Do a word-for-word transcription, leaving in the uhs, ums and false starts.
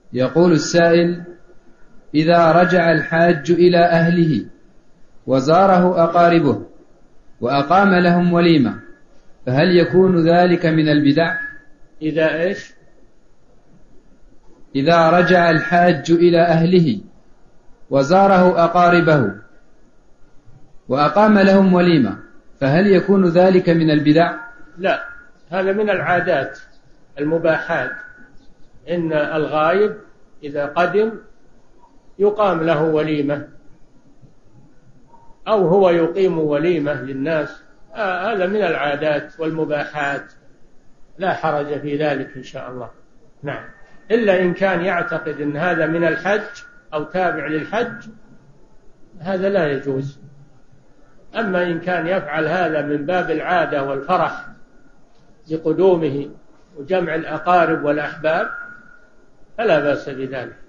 يقول السائل: إذا رجع الحاج إلى أهله وزاره أقاربه وأقام لهم وليمة فهل يكون ذلك من البدع؟ إذا إيش؟ إذا رجع الحاج إلى أهله وزاره أقاربه وأقام لهم وليمة فهل يكون ذلك من البدع؟ لا، هذا من العادات المباحات. إن الغائب إذا قدم يقام له وليمة أو هو يقيم وليمة للناس، آه هذا من العادات والمباحات، لا حرج في ذلك إن شاء الله. نعم، إلا إن كان يعتقد أن هذا من الحج أو تابع للحج، هذا لا يجوز. أما إن كان يفعل هذا من باب العادة والفرح بقدومه وجمع الأقارب والأحباب فلا بأس بذلك.